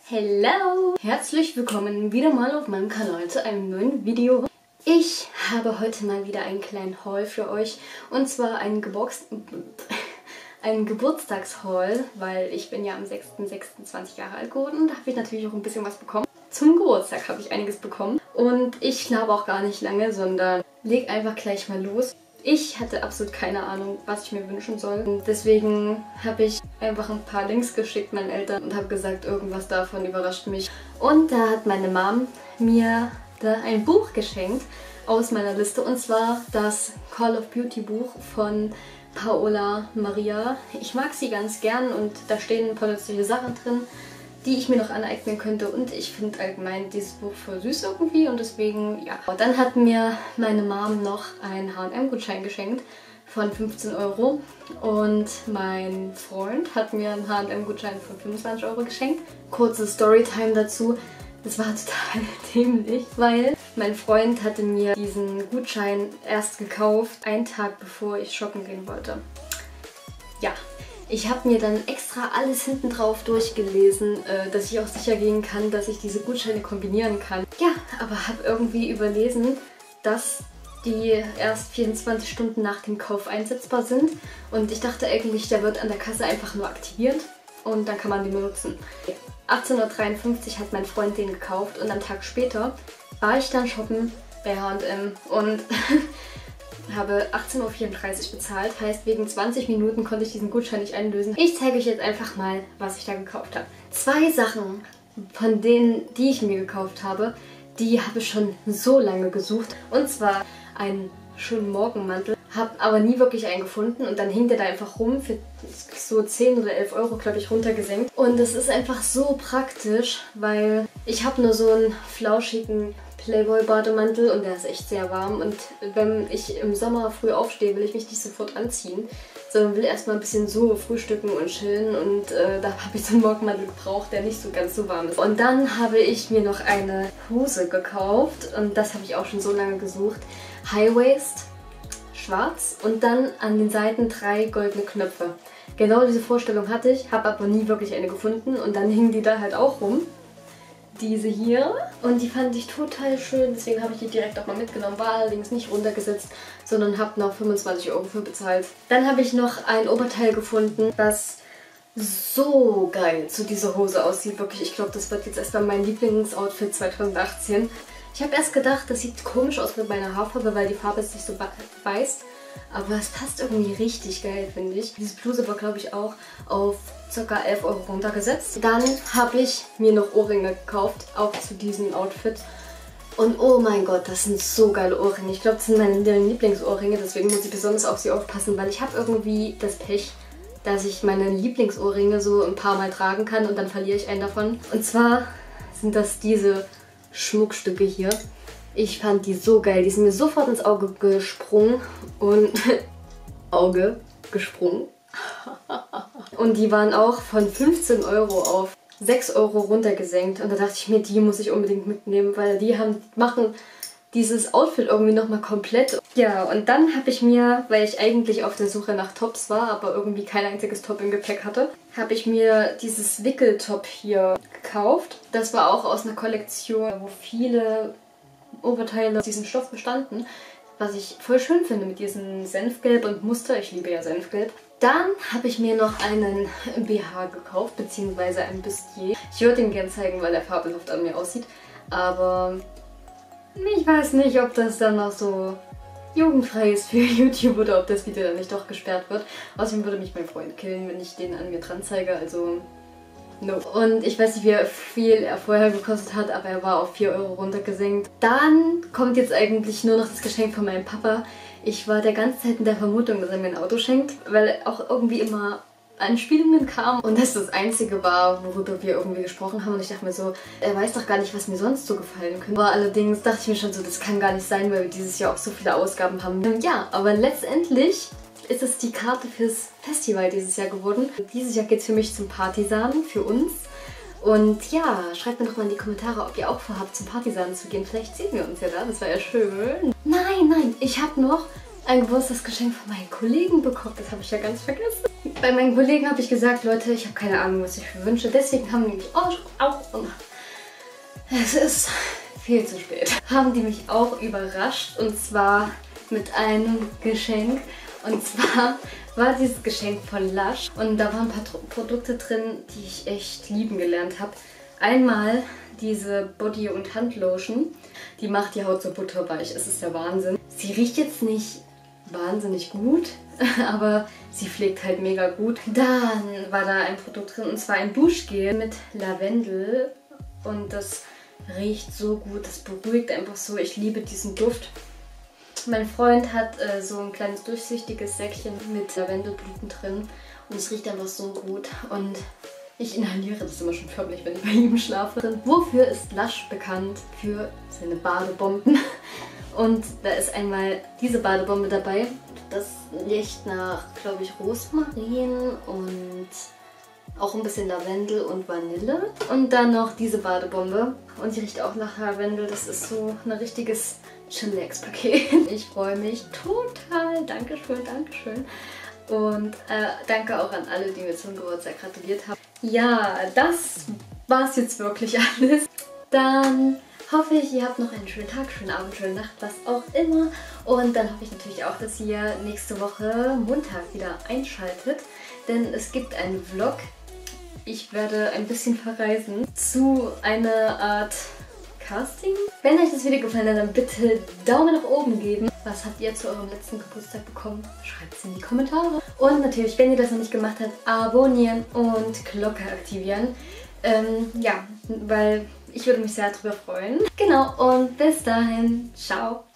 Hello! Herzlich willkommen wieder mal auf meinem Kanal zu einem neuen Video. Ich habe heute mal wieder einen kleinen Haul für euch und zwar einen Geburtstagshaul, weil ich bin ja am 6.6. 20 Jahre alt geworden und da habe ich natürlich auch ein bisschen was bekommen. Zum Geburtstag habe ich einiges bekommen und ich schnabe auch gar nicht lange, sondern leg einfach gleich mal los. Ich hatte absolut keine Ahnung, was ich mir wünschen soll. Und deswegen habe ich einfach ein paar Links geschickt meinen Eltern und habe gesagt, irgendwas davon überrascht mich. Und da hat meine Mom mir da ein Buch geschenkt aus meiner Liste. Und zwar das Call of Beauty Buch von Paola Maria. Ich mag sie ganz gern und da stehen ein paar nützliche Sachen drin, die ich mir noch aneignen könnte. Und ich finde allgemein dieses Buch voll süß irgendwie und deswegen, ja. Dann hat mir meine Mom noch einen H&M-Gutschein geschenkt von 15 € und mein Freund hat mir einen H&M-Gutschein von 25 € geschenkt. Kurze Storytime dazu. Das war total dämlich, weil mein Freund hatte mir diesen Gutschein erst gekauft, einen Tag bevor ich shoppen gehen wollte. Ja. Ich habe mir dann extra alles hinten drauf durchgelesen, dass ich auch sicher gehen kann, dass ich diese Gutscheine kombinieren kann. Ja, aber habe irgendwie überlesen, dass die erst 24 Stunden nach dem Kauf einsetzbar sind. Und ich dachte eigentlich, der wird an der Kasse einfach nur aktiviert und dann kann man den benutzen. 18:53 Uhr hat mein Freund den gekauft und am Tag später war ich dann shoppen bei H&M und habe 18:34 Uhr bezahlt, heißt wegen 20 Minuten konnte ich diesen Gutschein nicht einlösen. Ich zeige euch jetzt einfach mal, was ich da gekauft habe. 2 Sachen von denen, die ich mir gekauft habe, die habe ich schon so lange gesucht. Und zwar einen schönen Morgenmantel, habe aber nie wirklich einen gefunden und dann hing der da einfach rum für so 10 oder 11 €, glaube ich, runtergesenkt. Und das ist einfach so praktisch, weil ich habe nur so einen flauschigen Playboy-Bademantel und der ist echt sehr warm und wenn ich im Sommer früh aufstehe, will ich mich nicht sofort anziehen, sondern will erstmal ein bisschen so frühstücken und chillen und da habe ich so einen Morgenmantel gebraucht, der nicht so ganz so warm ist. Und dann habe ich mir noch eine Hose gekauft und das habe ich auch schon so lange gesucht. High Waist, schwarz und dann an den Seiten 3 goldene Knöpfe. Genau diese Vorstellung hatte ich, habe aber nie wirklich eine gefunden und dann hingen die da halt auch rum. Diese hier und die fand ich total schön, deswegen habe ich die direkt auch mal mitgenommen, war allerdings nicht runtergesetzt, sondern habe noch 25 € für bezahlt. Dann habe ich noch ein Oberteil gefunden, das so geil zu dieser Hose aussieht, wirklich, ich glaube, das wird jetzt erstmal mein Lieblingsoutfit 2018. Ich habe erst gedacht, das sieht komisch aus mit meiner Haarfarbe, weil die Farbe ist nicht so weiß, aber es passt irgendwie richtig geil, finde ich. Diese Bluse war, glaube ich, auch auf ca. 11 € runtergesetzt. Dann habe ich mir noch Ohrringe gekauft, auch zu diesem Outfit. Und oh mein Gott, das sind so geile Ohrringe. Ich glaube, das sind meine Lieblingsohrringe, deswegen muss ich besonders auf sie aufpassen, weil ich habe irgendwie das Pech, dass ich meine Lieblingsohrringe so ein paar Mal tragen kann und dann verliere ich einen davon. Und zwar sind das diese Schmuckstücke hier. Ich fand die so geil, die sind mir sofort ins Auge gesprungen und Auge gesprungen. Und die waren auch von 15 € auf 6 € runtergesenkt. Und da dachte ich mir, die muss ich unbedingt mitnehmen, weil die machen dieses Outfit irgendwie nochmal komplett. Ja, und dann habe ich mir, weil ich eigentlich auf der Suche nach Tops war, aber irgendwie kein einziges Top im Gepäck hatte, habe ich mir dieses Wickeltop hier gekauft. Das war auch aus einer Kollektion, wo viele Oberteile aus diesem Stoff bestanden, was ich voll schön finde mit diesem Senfgelb und Muster. Ich liebe ja Senfgelb. Dann habe ich mir noch einen BH gekauft, beziehungsweise ein Bustier. Ich würde ihn gerne zeigen, weil er fabelhaft an mir aussieht, aber ich weiß nicht, ob das dann noch so jugendfrei ist für YouTube oder ob das Video dann nicht doch gesperrt wird. Außerdem würde mich mein Freund killen, wenn ich den an mir dran zeige, also no. Und ich weiß nicht, wie viel er vorher gekostet hat, aber er war auf 4 € runtergesenkt. Dann kommt jetzt eigentlich nur noch das Geschenk von meinem Papa. Ich war der ganze Zeit in der Vermutung, dass er mir ein Auto schenkt, weil auch irgendwie immer Anspielungen kamen und das Einzige war, worüber wir irgendwie gesprochen haben und ich dachte mir so, er weiß doch gar nicht, was mir sonst so gefallen könnte. Aber allerdings dachte ich mir schon so, das kann gar nicht sein, weil wir dieses Jahr auch so viele Ausgaben haben. Ja, aber letztendlich ist es die Karte fürs Festival dieses Jahr geworden. Dieses Jahr geht es für mich zum Partisan, für uns. Und ja, schreibt mir doch mal in die Kommentare, ob ihr auch vorhabt, zum Partisan zu gehen. Vielleicht sehen wir uns ja da, das wäre ja schön. Nein, ich habe noch ein Geburtstagsgeschenk von meinen Kollegen bekommen. Das habe ich ja ganz vergessen. Bei meinen Kollegen habe ich gesagt, Leute, ich habe keine Ahnung, was ich mir wünsche. Deswegen haben die mich auch und es ist viel zu spät. Haben die mich auch überrascht und zwar mit einem Geschenk. Und zwar war dieses Geschenk von Lush und da waren ein paar Produkte drin, die ich echt lieben gelernt habe. Einmal diese Body- und Handlotion, die macht die Haut so butterweich. Es ist der Wahnsinn. Sie riecht jetzt nicht wahnsinnig gut, aber sie pflegt halt mega gut. Dann war da ein Produkt drin und zwar ein Duschgel mit Lavendel und das riecht so gut, das beruhigt einfach so. Ich liebe diesen Duft. Mein Freund hat so ein kleines durchsichtiges Säckchen mit Lavendelblüten drin und es riecht einfach so gut und ich inhaliere das immer schon förmlich, wenn ich bei ihm schlafe. Und wofür ist Lush bekannt? Für seine Badebomben. Und da ist einmal diese Badebombe dabei. Das riecht nach, glaube ich, Rosmarin und auch ein bisschen Lavendel und Vanille. Und dann noch diese Badebombe. Und die riecht auch nach Lavendel. Das ist so ein richtiges Chillax-Paket. Ich freue mich total. Dankeschön, Dankeschön. Und danke auch an alle, die mir zum Geburtstag gratuliert haben. Ja, das war's jetzt wirklich alles. Dann hoffe ich, ihr habt noch einen schönen Tag, schönen Abend, schöne Nacht, was auch immer. Und dann hoffe ich natürlich auch, dass ihr nächste Woche Montag wieder einschaltet. Denn es gibt einen Vlog. Ich werde ein bisschen verreisen zu einer Art Casting. Wenn euch das Video gefallen hat, dann bitte Daumen nach oben geben. Was habt ihr zu eurem letzten Geburtstag bekommen? Schreibt es in die Kommentare. Und natürlich, wenn ihr das noch nicht gemacht habt, abonnieren und Glocke aktivieren. Ja, weil ich würde mich sehr darüber freuen. Genau, und bis dahin, ciao!